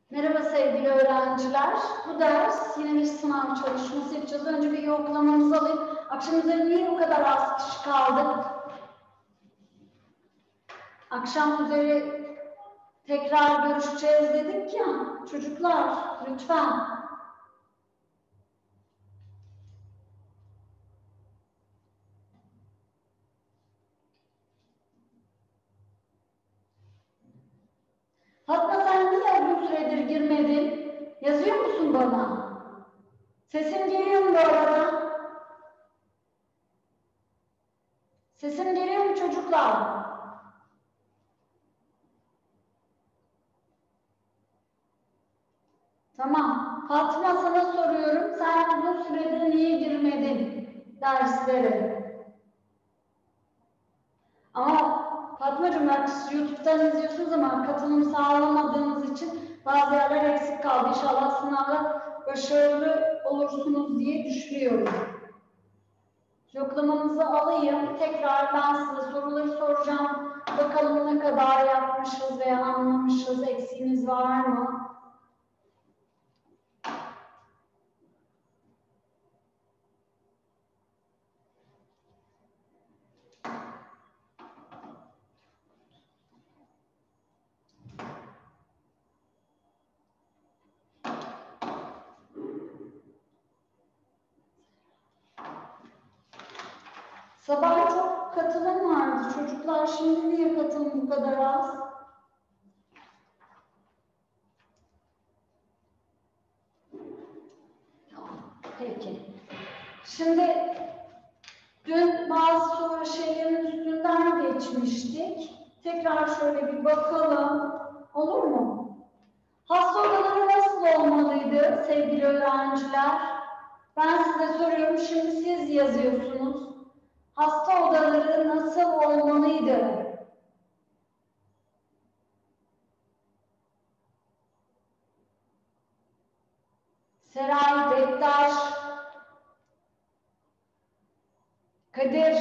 Merhaba sevgili öğrenciler. Bu ders yine bir sınav çalışması yapacağız. Önce bir yoklamamızı alayım. Akşam üzeri niye bu kadar az kişi kaldık? Akşam üzeri tekrar görüşeceğiz dedik ya. Çocuklar lütfen. Fatma sen niye bu süredir girmedin? Yazıyor musun bana? Sesim geliyor mu bu arada? Sesim geliyor mu çocuklar? Tamam. Fatma sana soruyorum. Sen uzun süredir niye girmedin derslere? Ama Fatmacığım bak YouTube'dan izliyorsunuz ama katılım sağlamadığınız için bazı yerler eksik kaldı. İnşallah sınavda başarılı olursunuz diye düşünüyorum. Yoklamanızı alayım. Tekrar ben size soruları soracağım. Bakalım ne kadar yapmışız veya anlamışız. Eksiğiniz var mı? Sabah çok katılım vardı çocuklar. Şimdi niye katılım bu kadar az? Peki. Şimdi dün bazı şeylerin üstünden geçmiştik. Tekrar şöyle bir bakalım. Olur mu? Hasta odaları nasıl olmalıydı sevgili öğrenciler? Ben size soruyorum. Şimdi siz yazıyorsunuz. Hasta odaları nasıl olmalıydı? Seray, Bektaş, Kadir,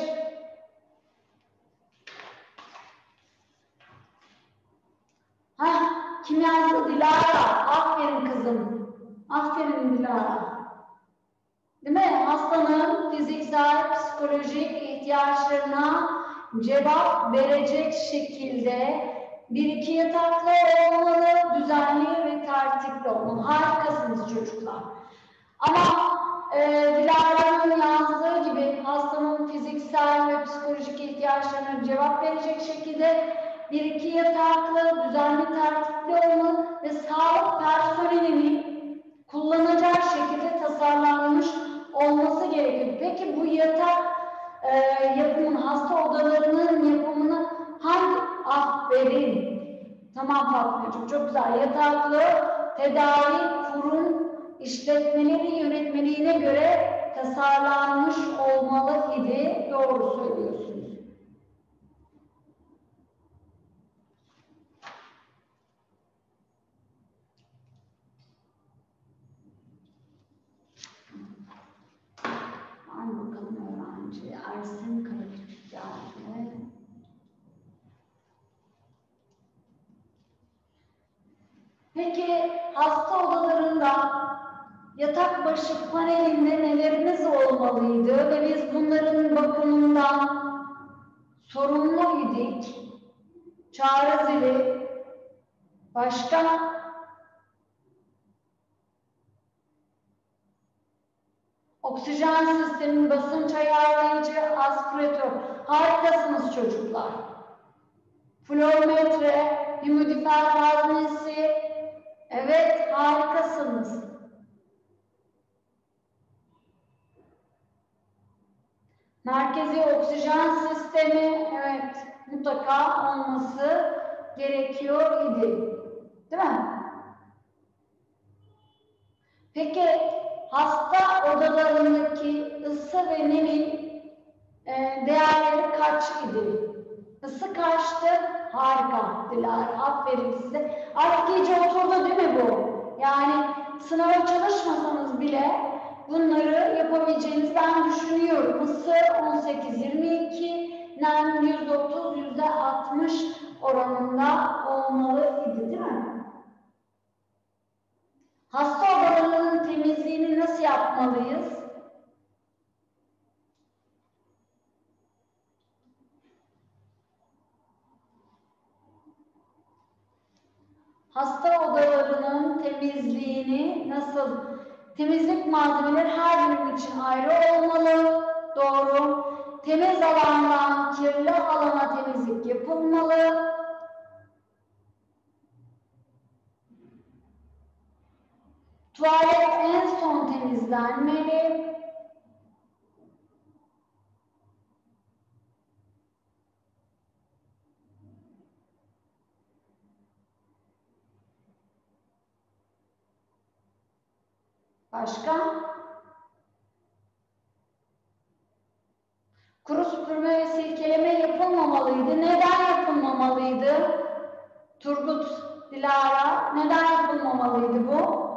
kim yazdı? Dilara. Aferin kızım. Aferin Dilara. Değil mi? Hastanın fiziksel, psikolojik ihtiyaçlarına cevap verecek şekilde bir iki yataklı olmalı, düzenli ve tertipli olmalı. Harikasınız çocuklar. Ama Dilara'nın yazdığı gibi hastanın fiziksel ve psikolojik ihtiyaçlarına cevap verecek şekilde bir iki yataklı, düzenli, tertipli olmalı ve sağlık personelinin kullanacağı şekilde tasarlanmış olması gerekiyor. Peki bu yatak yapımının, hasta odalarının yapımını hangi? Aferin. Tamam Fatmacığım, çok güzel. Yataklı, tedavi, kurum, işletmeleri yönetmeliğine göre tasarlanmış olmalı idi. Doğru söylüyorsunuz. Var bakalım öğrenci. Ersin Karatürk geldi. Peki hasta odalarında yatak başı panelinde nelerimiz olmalıydı ve biz bunların bakımından sorumlu idik? Çağrı zili, başka oksijen sistemi, basınç ayarlayıcı, aspiratör. Harikasınız çocuklar. Florometre, hümidifler haznesi. Evet, harikasınız. Merkezi oksijen sistemi, evet, mutlaka olması gerekiyor idi. Değil mi? Peki, hasta odalarındaki ısı ve nemin değerleri kaç idi? Isı kaçtı? Harika Dilara, aferin size. Artık iyice oturdu değil mi bu? Yani sınava çalışmasanız bile bunları yapabileceğinizi ben düşünüyorum. Isı 18-22, nem %30, %60 oranında olmalı idi değil mi? Hasta odalarının temizliğini nasıl yapmalıyız? Hasta odalarının temizliğini nasıl? Temizlik malzemeleri her gün için ayrı olmalı. Doğru. Temiz alandan kirli alana temizlik yapılmalı. Tuvalet en son temizlenmeli. Başka? Kuru süpürme ve silkeleme yapılmamalıydı. Neden yapılmamalıydı? Turgut, Dilara, neden yapılmamalıydı bu?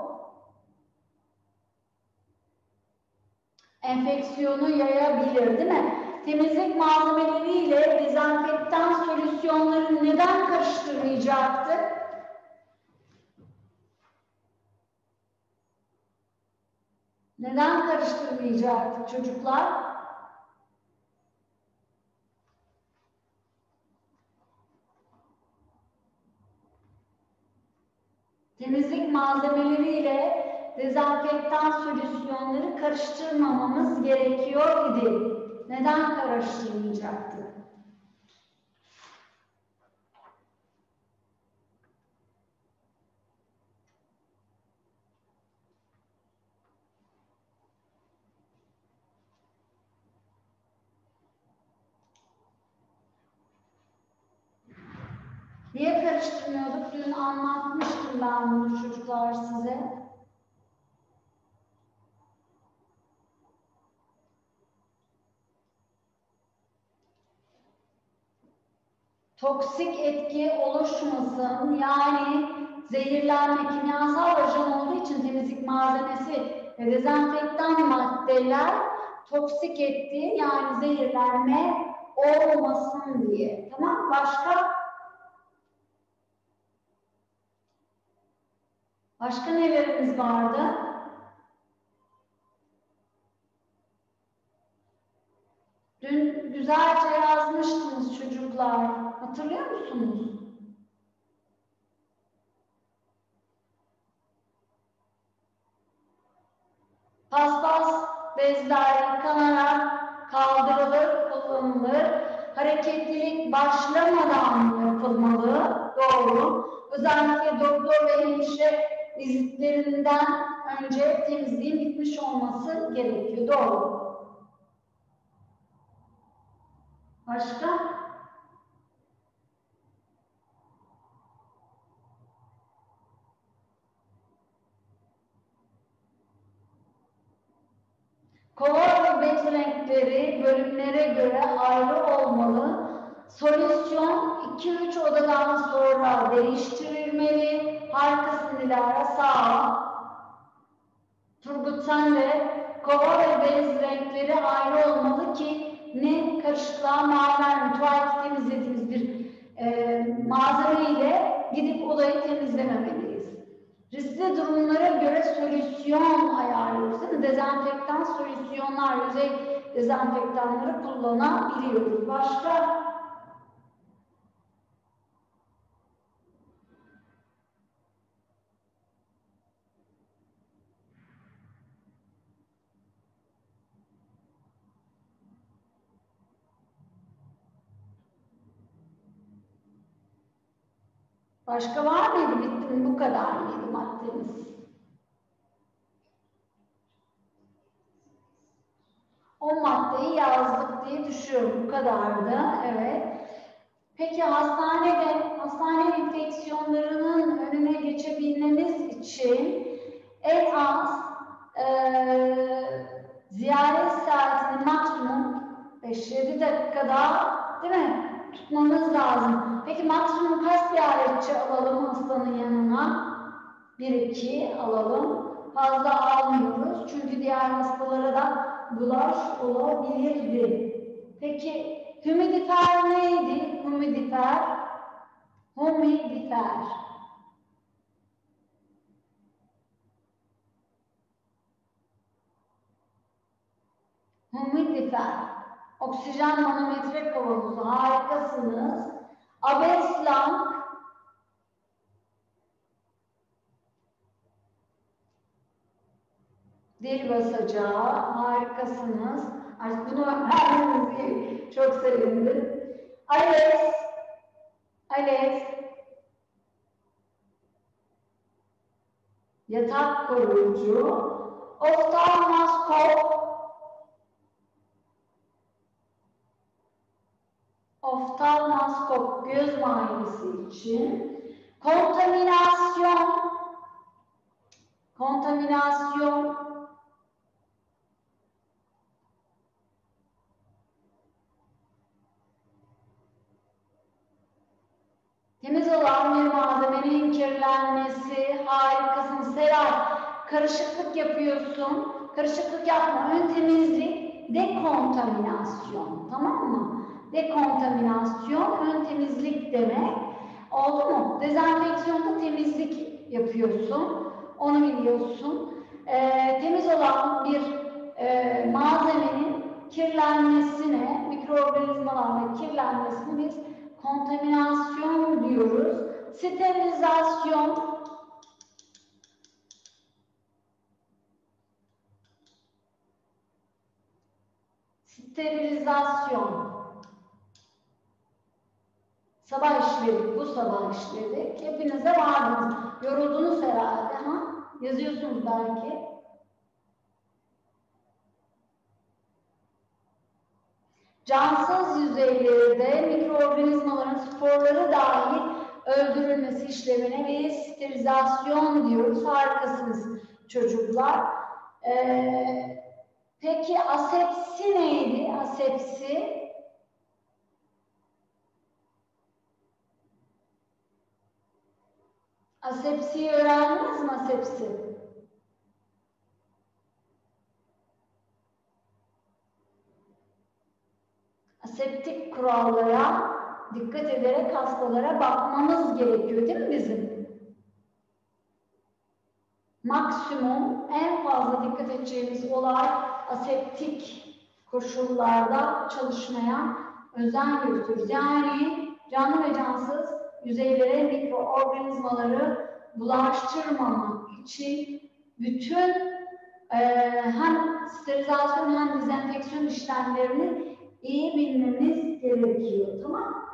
Enfeksiyonu yayabilir, değil mi? Temizlik malzemeleriyle dezenfektan solüsyonları neden karıştırmayacaktı? Neden karıştırmayacaktı çocuklar? Temizlik malzemeleriyle dezenfektan solüsyonları karıştırmamamız gerekiyor idi. Neden karıştırmayacaktı? Niye karıştırmıyorduk? Dün anlatmıştım ben bunu çocuklar size. Toksik etki oluşmasın, yani zehirlenme, kimyasal ajan olduğu için temizlik malzemesi ve dezenfektan maddeler toksik etki, yani zehirlenme olmasın diye. Tamam, başka? Başka nelerimiz vardı? Dün güzelce yazmıştınız çocuklar. Hatırlıyor musunuz? Paspas bezler yıkanarak kaldırılır, kullanılır. Hareketlilik başlamadan yapılmalı. Doğru. Özellikle doktor ve hemşire vizitlerinden önce temizliğin bitmiş olması gerekiyor. Doğru. Başka? Kova ve bez renkleri bölümlere göre ayrı olmalı. Solüsyon 2-3 odadan sonra değiştirilmeli. Harikasın Dilara, sağ ol. Turgut sen de kova ve bez renkleri ayrı olmalı ki ne karışıklığa mal vermiyor. Tuvaleti temizlediğimiz bir malzeme ile gidip odayı temizlememeliyiz. Riskli durumlara göre solüsyon ayarlıyoruz, değil mi? Dezenfektan solüsyonlar, yüzey dezenfektanları kullanabiliyoruz. Başka? Başka var mıydı? Bitti mi? Bu kadar mıydı maddemiz? O maddeyi yazdık diye düşünüyorum. Bu kadardı. Evet. Peki hastane enfeksiyonlarının önüne geçebilmemiz için en az ziyaret saatini maksimum 5-7 dakikada, değil mi, tutmamız lazım. Peki maksimum kaç ziyaretçi alalım hastanın yanına? 1-2 alalım. Fazla almıyoruz. Çünkü diğer hastalara da bulaş olabilirdi. Peki hümidifer neydi? Hümidifer. Hümidifer. Humidifer. Oksijen manometre kavanozu. Harikasınız. Abeslang. Dil basacağı. Harikasınız. Artık bunu öğrendiğinizi çok sevindim. Alex. Alex. Yatak koruyucu. Oftalmoskop. Oftalmoskop göz muayenesi için. Kontaminasyon. Kontaminasyon. Temiz olan bir malzemenin kirlenmesi. Harikasın. Seray, karışıklık yapıyorsun. Karışıklık yapma. Ön temizlik, dekontaminasyon. Tamam mı? Dekontaminasyon, ön temizlik demek. Oldu mu? Dezenfeksiyonda temizlik yapıyorsun. Onu biliyorsun. Temiz olan bir malzemenin kirlenmesine, mikroorganizmalarla kirlenmesine biz kontaminasyon diyoruz. Sterilizasyon. Sterilizasyon. Sabah işledik, bu sabah işledik. Hepiniz de vardınız. Yoruldunuz herhalde, ha? Yazıyorsunuz belki. Cansız yüzeylerde mikroorganizmaların sporları dahil öldürülmesi işlemine biz sterilizasyon diyoruz. Harikasınız çocuklar. Peki asepsi neydi? Asepsi. Asepsiyi öğrendiniz mi asepsi? Aseptik kurallara dikkat ederek hastalara bakmamız gerekiyor değil mi bizim? Maksimum en fazla dikkat edeceğimiz olay aseptik koşullarda çalışmaya özen gösteriyoruz. Yani canlı ve cansız yüzeylere mikroorganizmaları bulaştırmamak için bütün hem sterilizasyon hem dezenfeksiyon işlemlerini iyi bilmemiz gerekiyor. Tamam.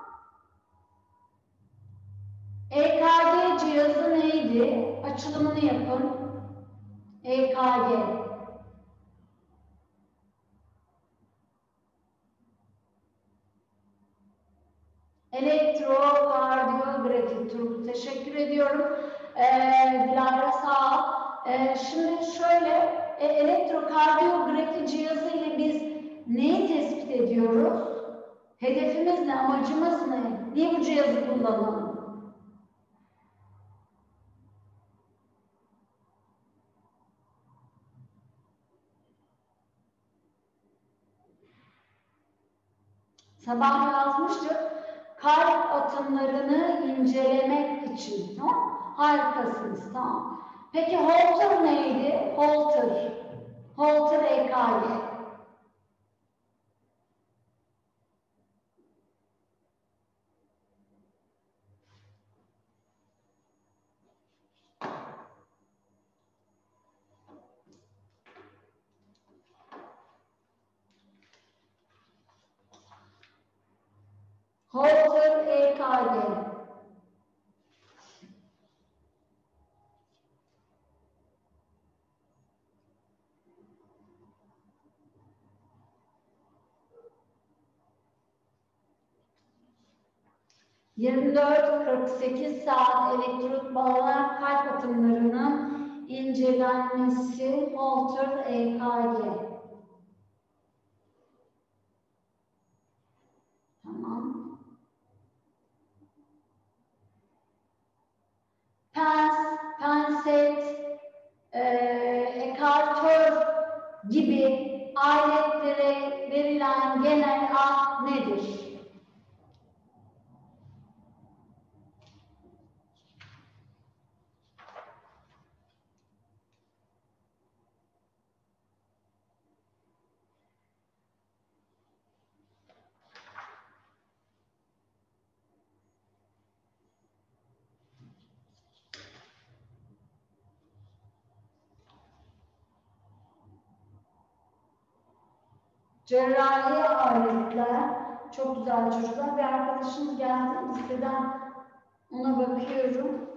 EKG cihazı neydi? Açılımını yapın. EKG. Elektrokardiyografi. Turgut teşekkür ediyorum. Dilara sağ ol. Şimdi şöyle elektrokardiyografi cihazı ile biz neyi tespit ediyoruz? Hedefimiz ne? Amacımız ne? Niye bu cihazı kullanalım? Sabah yazmıştık. Kalp atımlarını incelemek için. Tamam? Harikasınız. Tamam. Peki Holter neydi? Holter. Holter EKG. Holter EKG. ...24-48 saat elektrot bağlanarak kalp atımlarının incelenmesi Holter EKG. Tamam. Pens, penset, ekartör gibi aletlere verilen genel ad nedir? cerrahi aletler. Çok güzel çocuklar. Bir arkadaşımız geldi listeden, ona bakıyorum.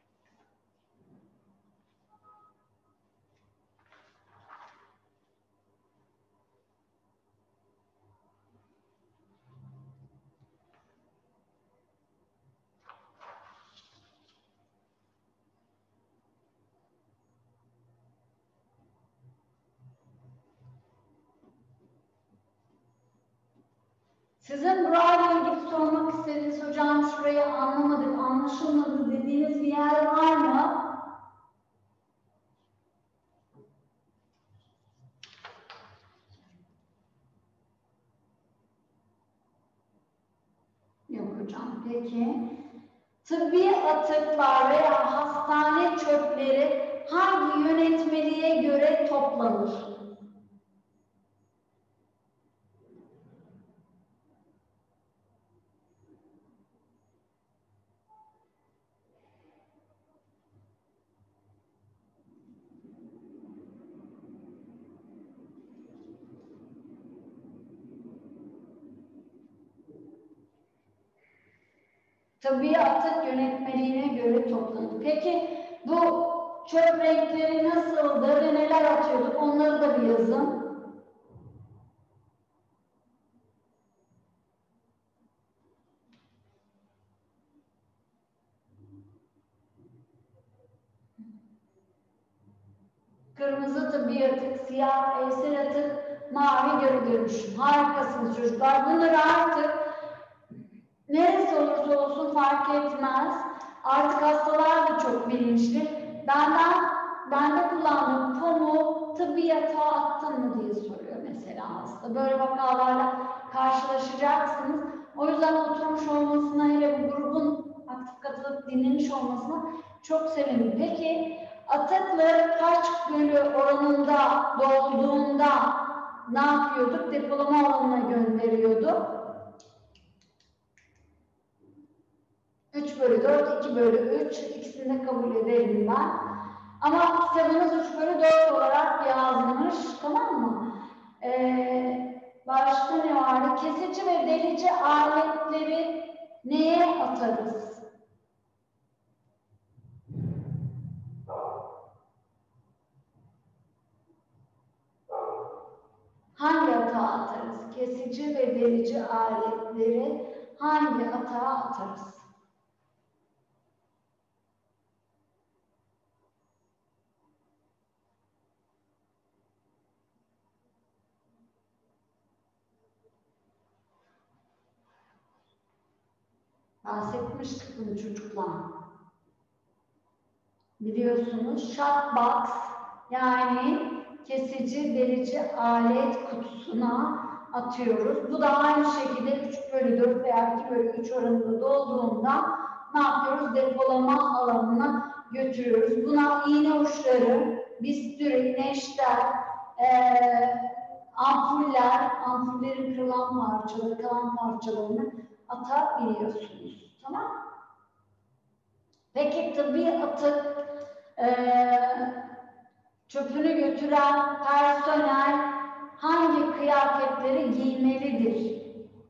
Sizin burayla ilgili sormak istediğiniz, hocam şurayı anlamadık, anlaşılmadı dediğiniz bir yer var mı? Yok hocam, peki. Tıbbi atıklar veya hastane çöpleri hangi yönetmeliğe göre toplanır? Tıbbi atık yönetmeliğine göre toplanır. Peki bu çöp renkleri nasıldı ve neler atıyorduk? Onları da bir yazın. Kırmızı tıbbi atık, siyah evsel atık, mavi geri dönüşüm. Harikasınız çocuklar. Bunları artık neresi olursa olsun fark etmez. Artık hastalar da çok bilinçli. Bende kullandığım pamuğu tıbbi yatağa attın mı diye soruyor mesela hasta. Böyle vakalarla karşılaşacaksınız. O yüzden oturmuş olmasına, hele bu grubun aktif katılıp dinlemiş olmasına çok sevindim. Peki atıkları kaç bölü oranında dolduğunda ne yapıyorduk? Depolama alanına gönderiyorduk. 3 bölü 4, 2 bölü 3, ikisini de kabul ederim ben. Ama kitabınız 3 bölü 4 olarak yazmış, tamam mı? Başka ne vardı? Kesici ve delici aletleri neye atarız? Hangi atağa atarız? Kesici ve delici aletleri hangi atağa atarız? Bahsetmiştik bunu çocuklar. Biliyorsunuz shotbox, yani kesici delici alet kutusuna atıyoruz. Bu da aynı şekilde 3 bölü 4 veya 2 bölü 3 oranında dolduğunda ne yapıyoruz? Depolama alanına götürüyoruz. Buna iğne uçları, bisturi, neşter, ampullerin kırılan parçaları, kalan parçalarını atabiliyorsunuz. Tamam? Peki tıbbi atık çöpünü götüren personel hangi kıyafetleri giymelidir?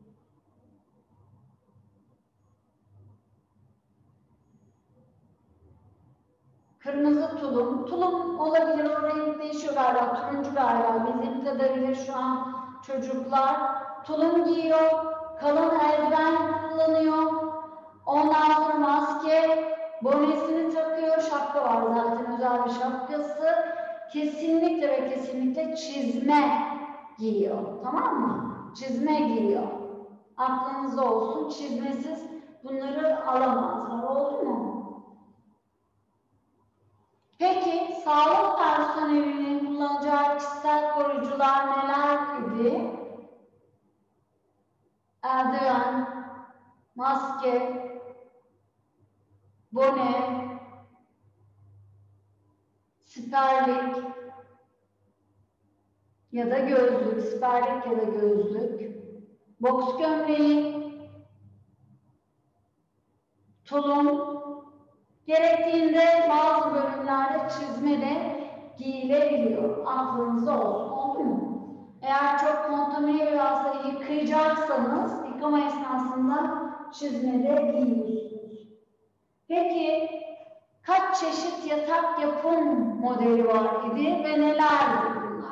Kırmızı tulum. Tulum olabilir, o renk değişiyor galiba. Turuncu galiba. Bizim kadarıyla şu an çocuklar tulum giyiyor. Kalın eldiven kullanıyor. Ondan sonra maske, bonesini takıyor. Şapka var zaten, özel bir şapkası. Kesinlikle ve kesinlikle çizme giyiyor. Tamam mı? Çizme giyiyor. Aklınızda olsun. Çizmesiz bunları alamazlar. Oldu mu? Peki sağlık personelinin kullanacağı kişisel koruyucular neler idi? Eldiven, maske, bone, siperlik ya da gözlük, siperlik ya da gözlük, boks gömleği, tulum, gerektiğinde bazı bölümlerde çizme de giyilebiliyor. Aklınızda olsun. Oldu mu? Eğer çok kontamine bir hastayı yıkayacaksanız yıkama esnasında çizme de giyiyorsunuz. Peki kaç çeşit yatak yapım modeli var idi ve nelerdi bunlar?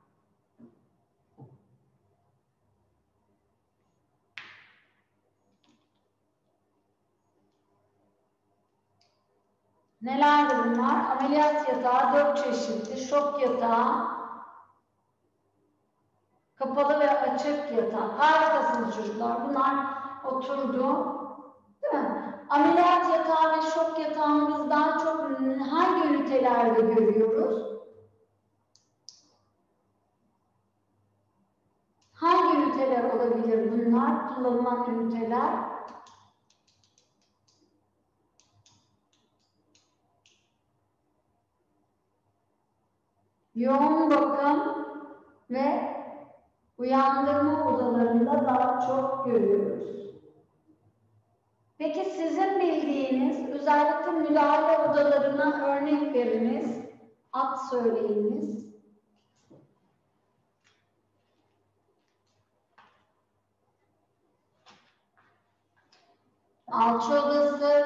Nelerdi bunlar? Ameliyat yatağı 4 çeşitti, şok yatağı, kapalı ve açık yatak. Harikasınız çocuklar. Bunlar oturdu. Değil mi? Ameliyat yatağı ve şok yatağını biz daha çok hangi ünitelerde görüyoruz? Hangi üniteler olabilir bunlar? Kullanılan üniteler. Yoğun bakım ve uyandırma odalarında daha çok görüyoruz. Peki sizin bildiğiniz özellikle müdahale odalarına örnek veriniz. Ad söyleyiniz. Alçı odası,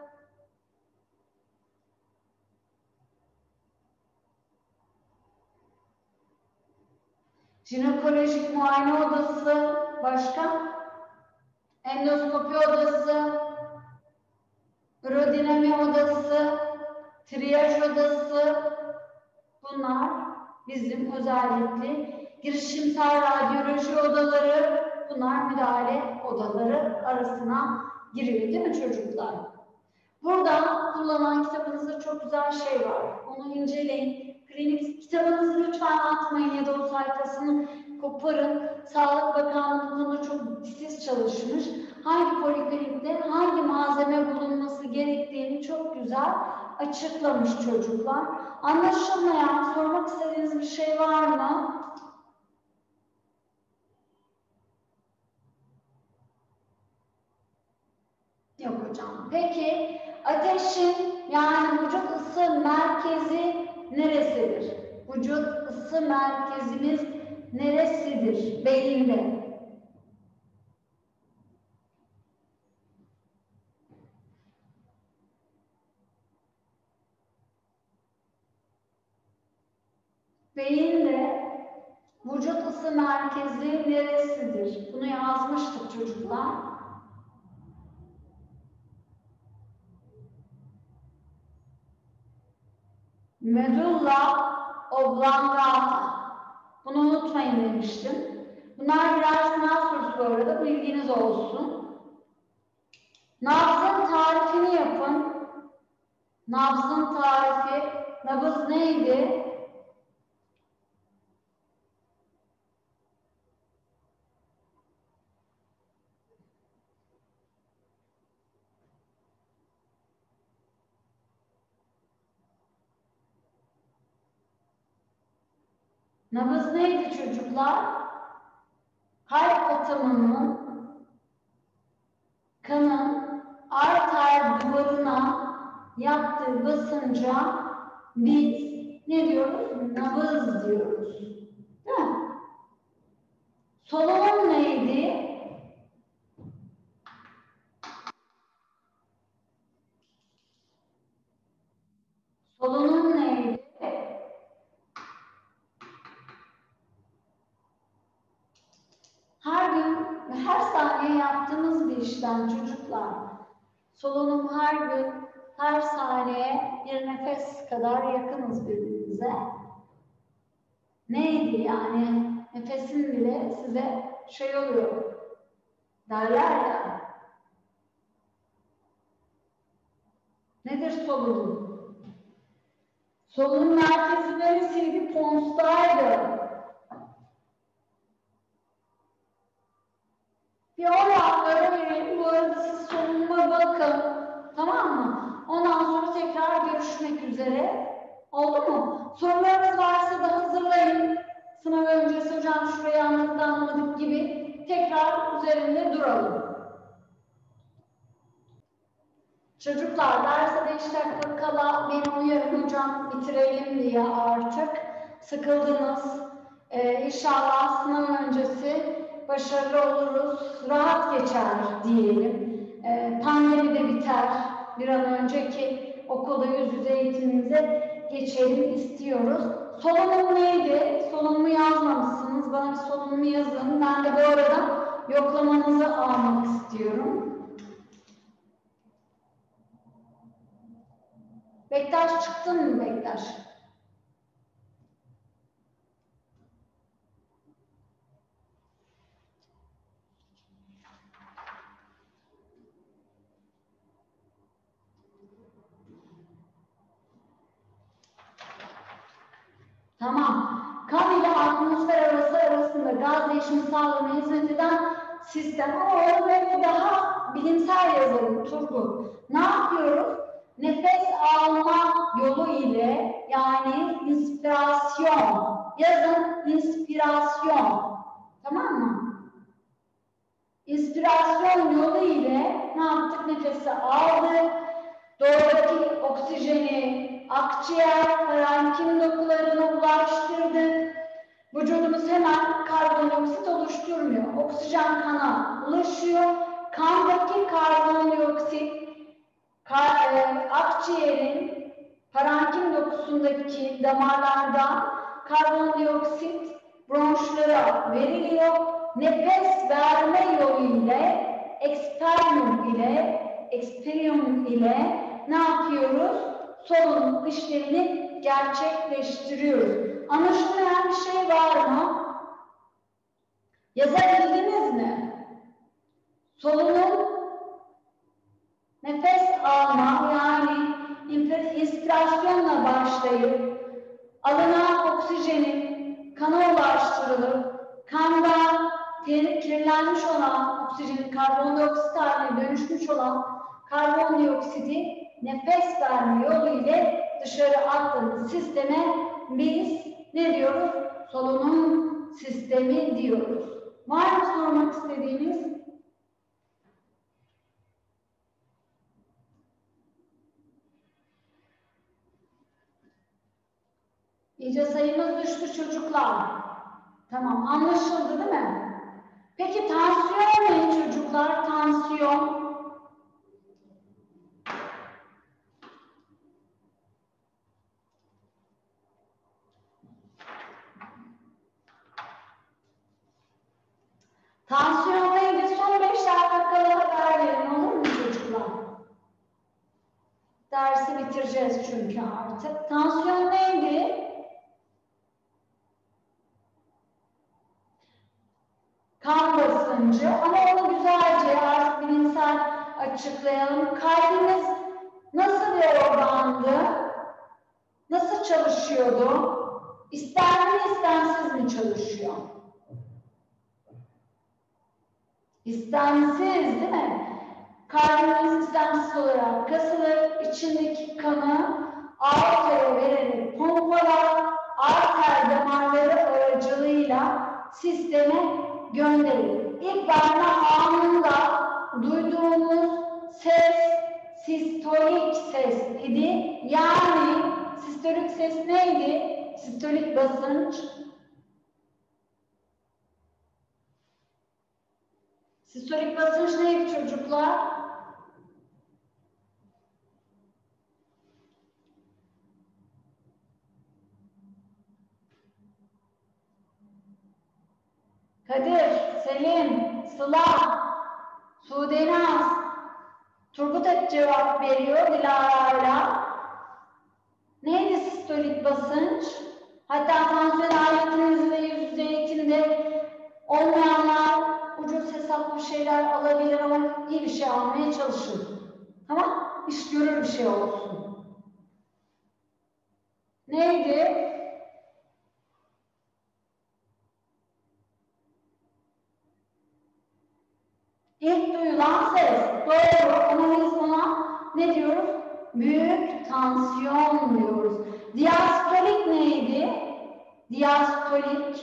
jinekolojik muayene odası, başka? Endoskopi odası, ürodinami odası, triyaj odası, bunlar bizim özellikle girişimsel radyoloji odaları, bunlar müdahale odaları arasına giriyor değil mi çocuklar? Burada kullanılan kitabınızda çok güzel şey var. Onu inceleyin. Klinik kitabınızı lütfen atmayın ya da o sayfasını koparın. Sağlık Bakanlığı bu konuda çok titiz çalışmış. Hangi poliklinikte hangi malzeme bulunması gerektiğini çok güzel açıklamış çocuklar. Anlaşılmayan, sormak istediğiniz bir şey var mı? Yok hocam. Peki ateşin yani vücut ısı merkezi neresidir? Vücut ısı merkezimiz neresidir? Beyinde. Beyinde vücut ısı merkezi neresidir? Bunu yazmıştık çocuklar. Medulla oblongata. Bunu unutmayın demiştim. Bunlar birer sınav sorusu bu arada. Bilginiz olsun. Nabzın tarifini yapın. Nabzın tarifi. Nabız neydi? Nabız neydi çocuklar? Kalp atımının kanın arter duvarına yaptığı basınca biz ne diyoruz? Nabız diyoruz. Değil mi? Solunum neydi? Solunum neydi? Her gün ve her saniye yaptığımız bir işlem çocuklar. Solunum her gün, her saniye bir nefes kadar yakınız birbirimize. Neydi yani? Nefesin bile size şey oluyor derler ya. Nedir solunum? Solunum merkezi neresiydi? Pons'taydı. Bir oranlara verelim. Bu arada siz solunuma bakın. Tamam mı? Ondan sonra tekrar görüşmek üzere. Oldu mu? Sorularınız varsa da hazırlayın. Sınav öncesi hocam şurayı anladık anlamadık gibi tekrar üzerinde duralım. Çocuklar derse 5 dakika kala beni uyarın hocam bitirelim diye artık. Sıkıldınız. İnşallah sınav öncesi başarılı oluruz, rahat geçer diyelim. Pandemi de biter. Bir an önceki okulda yüz yüze eğitimimize geçelim istiyoruz. Solunum neydi? Solunumu yazmamışsınız. Bana bir solunumu yazın. Ben de bu arada yoklamanızı almak istiyorum. Bektaş çıktın mı Bektaş? Tamam. Kan ile atmosfer arasında gaz değişimi sağlamaya hizmet eden sistem. Ama onu böyle daha bilimsel yazalım Turgut. Ne yapıyoruz? Nefes alma yolu ile, yani inspirasyon. Yazın inspirasyon. Tamam mı? İnspirasyon yolu ile ne yaptık? Nefesi aldık. Doğadaki oksijeni akciğer, parenkim dokularına ulaştırdık. Vücudumuz hemen karbondioksit oluşturmuyor. Oksijen kana ulaşıyor. Kandaki karbondioksit akciğerin parenkim dokusundaki damarlardan karbondioksit bronşlara veriliyor. Nefes verme yolu ile ekspelyum ile ne yapıyoruz? Solunum işlemini gerçekleştiriyoruz. Anlaşılmayan bir şey var mı? Yazabildiniz mi? Solunum, nefes alma, yani inspirasyonla başlayıp alınan oksijenin kana ulaştırılıp kandan kirlenmiş olan oksijenin karbondioksit haline dönüşmüş olan karbondioksidi nefes verme yolu ile dışarı attığımız sisteme biz ne diyoruz? Solunum sistemi diyoruz. Var mı sormak istediğiniz? İyice sayımız düştü çocuklar. Tamam, anlaşıldı değil mi? Peki tansiyon ne çocuklar? Tansiyon. Tansiyon neydi? Son 5 dakika kala haber verin, olur mu çocuklar? Dersi bitireceğiz çünkü artık. Tansiyon neydi? Kan basıncı, ama onu güzelce artık bilimsel açıklayalım. Kalbimiz nasıl bir organdı? Nasıl çalışıyordu? İstenli mi istensiz mi çalışıyor? İstensiz değil mi? Kalbimiz istemsiz olarak kasılır, içindeki kanı aortaya vererek pompalar, arter damarları aracılığıyla sisteme gönderir. İlk verme anında duyduğumuz ses sistolik ses idi. Yani sistolik ses neydi? Sistolik basınç. Sistolik basınç neydi çocuklar? Kadir, Selim, Sıla, Sudenaz, Turgut hep cevap veriyor Dilara'yla. Neydi sistolik basınç? Hatta tansiyon aletinizde yüz yüze eğitimde olmayanlar ucuz hesaplı şeyler alabilir ama iyi bir şey almaya çalışın. Tamam? İş görür bir şey olsun. Neydi? İlk duyulan ses. Doğru. Ama biz ona ne diyoruz? Büyük tansiyon diyoruz. Diastolik neydi? Diastolik.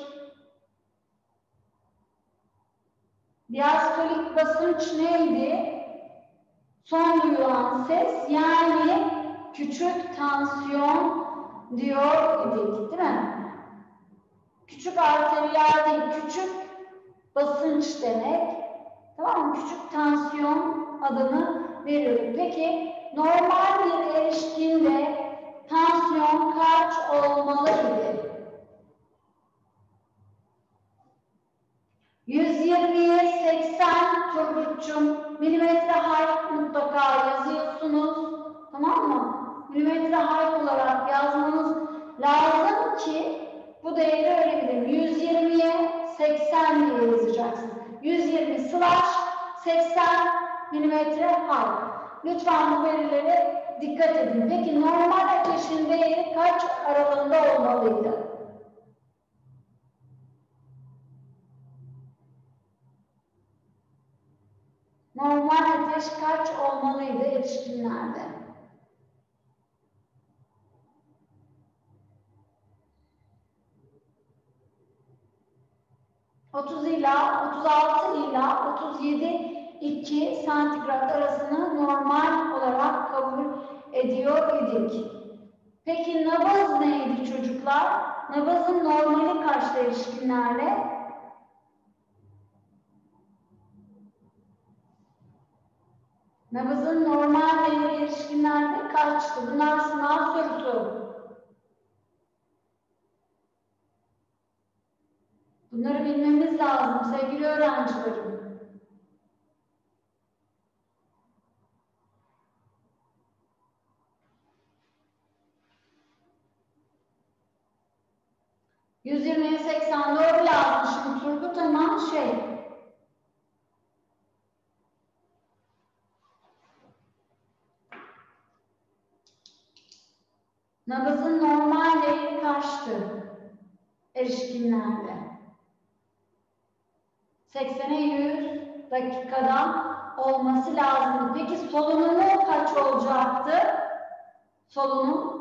Diastolik basınç neydi? Son duyulan ses, yani küçük tansiyon diyor idik, değil mi? Küçük arteriyel değil, küçük basınç demek. Tamam mı? Küçük tansiyon adını veriyorum. Peki normal bir erişkinde tansiyon kaç olmalıydı? 120'ye 80 Turgut'cum, milimetre harf mutlaka yazıyorsunuz. Tamam mı? Milimetre harf olarak yazmanız lazım ki bu değeri öğrenelim. 120'ye 80 diye yazacaksın. 120 slash 80 milimetre harf. Lütfen bu verilere dikkat edin. Peki normal ateşin değeri kaç aralığında olmalıydı? Normal ateş kaç olmalıydı erişkinlerde? ...30 ila 36 ila 37,2 santigrat arasını normal olarak kabul ediyor idik. Peki nabız neydi çocuklar? Nabızın normali kaçtı erişkinlerde? Nabızın normal değeri erişkinlerde kaçtı? Bunlar sınav sorusu. Bunları bilmemiz lazım sevgili öğrencilerim. ...120'ye 80 doğru yazmışım Turgut ama nabızın normal değeri kaçtı erişkinlerde? 80'e 100 dakikada olması lazım. Peki solunumu kaç olacaktı? Solunum.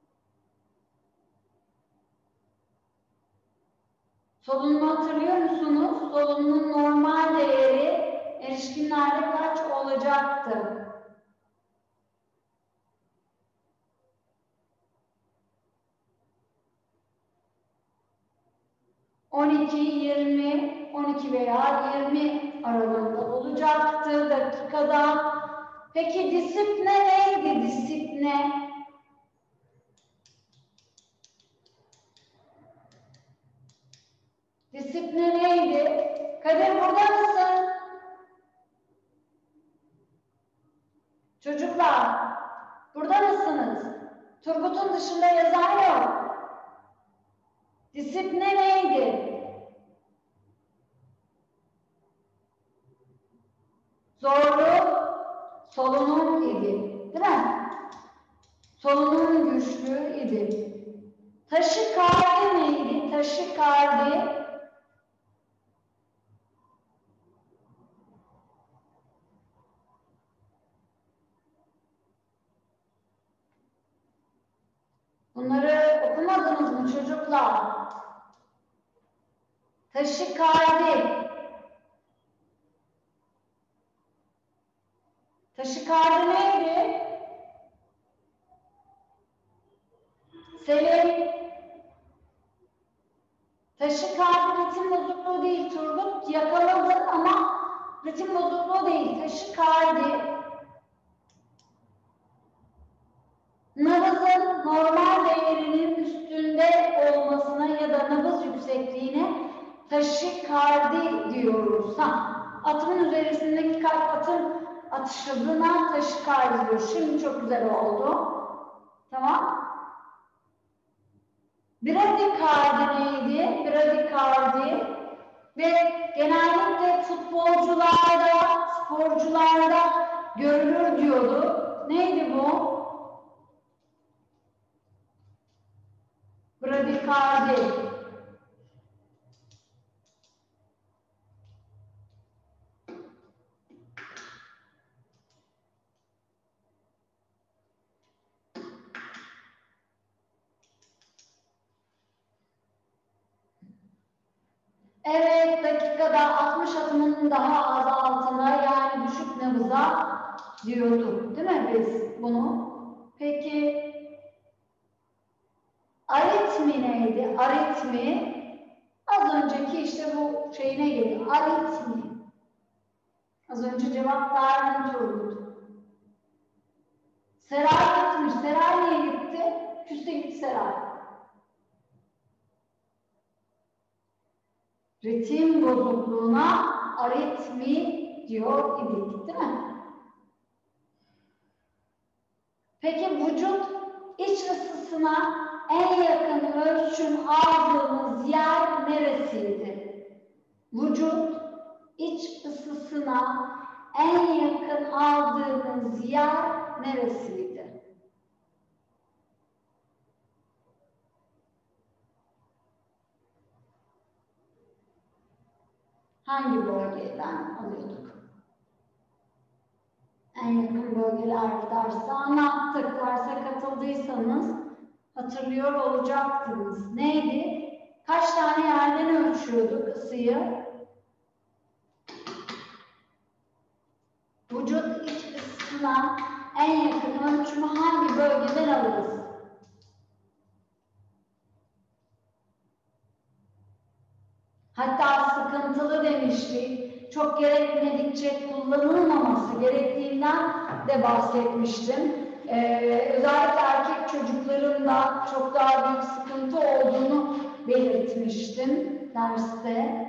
Solunumu hatırlıyor musunuz? Solunumun normal değeri erişkinlerde kaç olacaktı? 12, 20, 12 veya 20 aralığında olacaktı dakikada. Peki disipne neydi? Disipne. Disipne neydi? Kadir burada mısın? Çocuklar, burada mısınız? Turgut'un dışında yazan yok. Disipne neydi? Zorlu solunum idi. Değil mi? Solunum güçlüğü idi. Taşikardi neydi? Taşikardi. Bunları okumadınız mı çocuklar? Taşikardi. Taşikardi neydi? Selim. Taşikardi ritim bozukluğu değil Turgut. Yakaladın ama ritim bozukluğu değil. Taşikardi. Nabızın normal değerinin üstünde olmasına ya da nabız yüksekliğine taşikardi diyoruz. Atımın üzerindeki kalp atım atış hızına taşikardi diyoruz. Şimdi çok güzel oldu. Tamam. Bradikardi neydi? Bradikardi ve genellikle futbolcularda, sporcularda görülür diyordu. Neydi bu? Bradikardi. Evet, dakikada 60 atımın daha azaltına yani düşük nabıza diyorduk. Değil mi biz bunu? Peki aritmi neydi? Aritmi Az önceki işte bu şeyine geliyor. Aritmi. Az önce cevap verdim Turgut. Seray gitmiş. Seray niye gitti? Küste gitti Seray. Ritim bozukluğuna aritmi diyor idik, değil mi? Peki vücut iç ısısına en yakın ölçüm aldığımız yer neresiydi? Vücut iç ısısına en yakın aldığımız yer neresiydi? Hangi bölgeden alıyorduk? En yakın bölgeler dersi anlattık. Derse katıldıysanız hatırlıyor olacaktınız. Neydi? Kaç tane yerden ölçüyorduk ısıyı? Vücut iç ısısına en yakın ölçümü hangi bölgeden alırız? Hatta sıkıntılı demiştik. Çok gerekmedikçe kullanılmaması gerektiğinden de bahsetmiştim. Özellikle erkek çocuklarında çok daha büyük sıkıntı olduğunu belirtmiştim derste.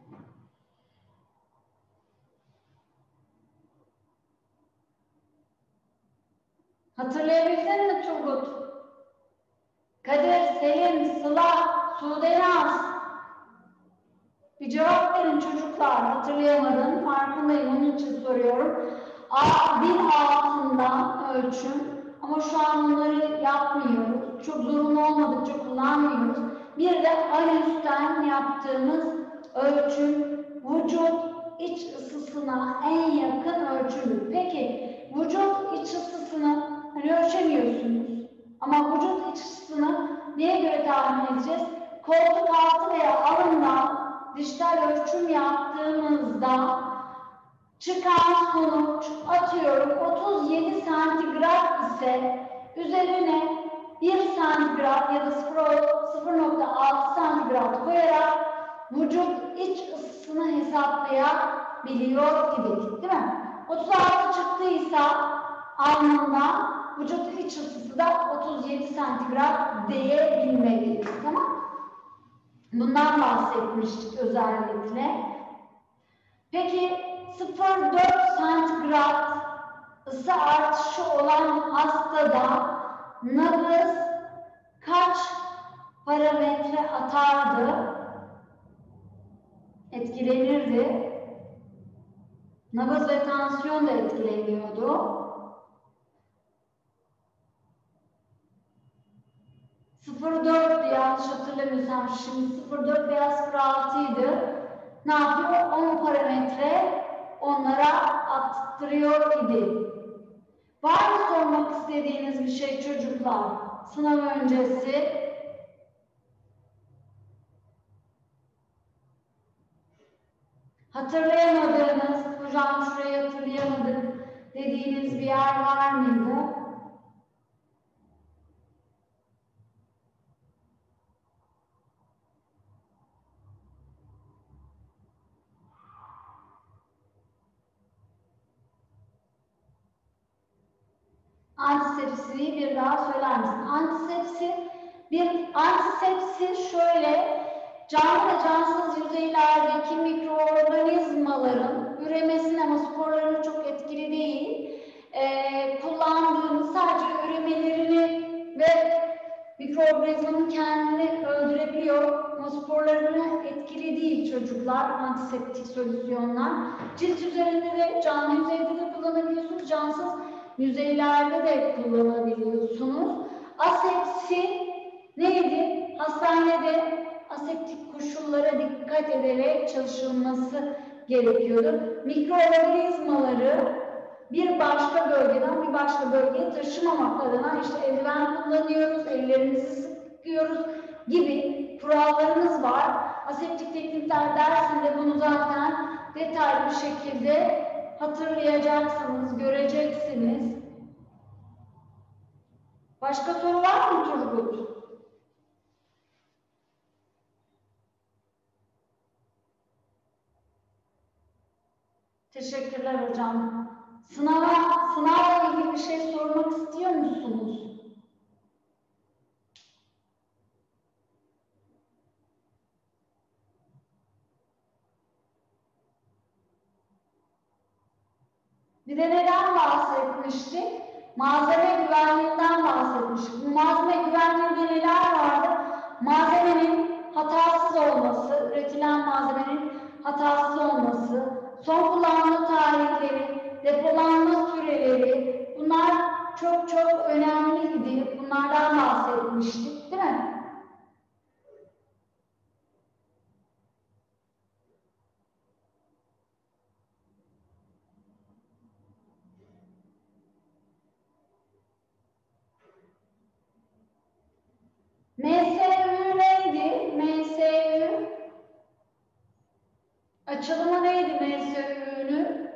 Hatırlayabildin mi Turgut? Kadir, Selim, Sıla, Sudenaz. Bir cevap verin çocuklar. Hatırlayamadım. Farkındayım. Onun için soruyorum. Bir altından ölçüm. Ama şu an bunları yapmıyoruz. Çok zorunlu olmadıkça kullanmıyoruz. Bir de en üstten yaptığımız ölçüm vücut iç ısısına en yakın ölçümü. Peki vücut iç ısısını ölçemiyorsunuz. Ama vücut iç ısısını neye göre tahmin edeceğiz? Koltuk altı veya alından dijital ölçüm yaptığımızda çıkan sonuç atıyorum 37 santigrat ise üzerine 1 santigrat ya da 0.6 santigrat koyarak vücut iç ısısını hesaplayabiliyor idik, değil mi? 36 çıktıysa alnından vücut iç ısısı da 37 santigrat diyebilmeliyiz, tamam? Bundan bahsetmiştik özellikle. Peki 0,4 santigrat ısı artışı olan hastada nabız kaç parametre atardı? Etkilenirdi. Nabız ve tansiyon da etkileniyordu. 0,4 yanlış hatırlamıyorsam şimdi 0,4 veya 0,6 idi. Ne yapıyor? 10 parametre onlara attırıyor idi. Var mı sormak istediğiniz bir şey çocuklar? Sınav öncesi. Hatırlayamadığınız, hocam şurayı hatırlayamadık dediğiniz bir yer var mıydı? Antisepsiyi bir daha söyler misin? Antisepsi şöyle, canlı ve cansız yüzeylerdeki mikroorganizmaların üremesine ama sporlarına çok etkili değil. Kullandığımız sadece üremelerini ve mikroorganizmanın kendini öldürebiliyor. Ama sporlarına etkili değil çocuklar, antiseptik solüsyonlar. Cilt üzerinde de, canlı yüzeyde de kullanabiliyorsunuz, cansız yüzeylerde de kullanabiliyorsunuz. Asepsi neydi? Hastanede aseptik koşullara dikkat ederek çalışılması gerekiyordu. Mikroorganizmaları bir başka bölgeden bir başka bölgeye taşımamak adına işte eldiven kullanıyoruz, ellerimizi sıkıyoruz gibi kurallarımız var. Aseptik teknikler dersinde bunu zaten detaylı bir şekilde hatırlayacaksınız, göreceksiniz. Başka soru var mı Turgut? Teşekkürler hocam. Sınavla ilgili bir şey sormak istiyor musunuz? Bir de neden bahsetmiştik? Malzeme güvenliğinden bahsetmiştik. Bu malzeme güvenliğinde neler vardı? Malzemenin hatasız olması, üretilen malzemenin hatasız olması, son kullanma tarihleri, depolanma süreleri, bunlar çok çok önemliydi. Bunlardan bahsetmiştik, değil mi? MSÜ neydi? MSÜ açılımı neydi MSÜ'nün?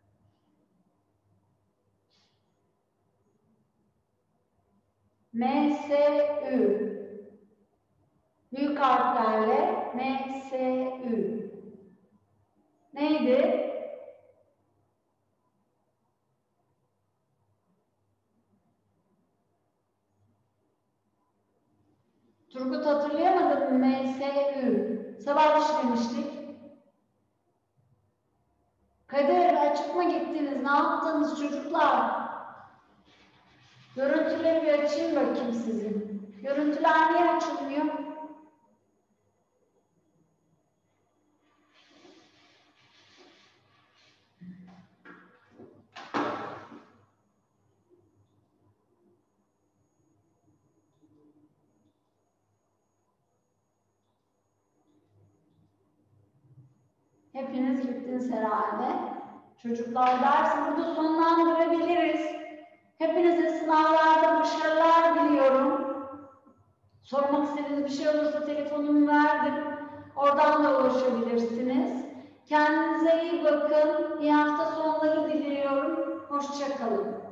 MSÜ. Büyük harflerle MSÜ. Neydi? Turgut hatırlayamadım mı? MSÜ. Sabah işlemiştik. Kadir açık mı gittiniz? Ne yaptınız çocuklar? Görüntüleri bir açayım bakayım sizin. Görüntüler niye açılmıyor? Hepiniz gittiniz herhalde. Çocuklar dersi burada sonlandırabiliriz. Hepinize sınavlarda başarılar diliyorum. Sormak istediğiniz bir şey olursa telefonumu verdim. Oradan da ulaşabilirsiniz. Kendinize iyi bakın. İyi hafta sonları diliyorum. Hoşça kalın.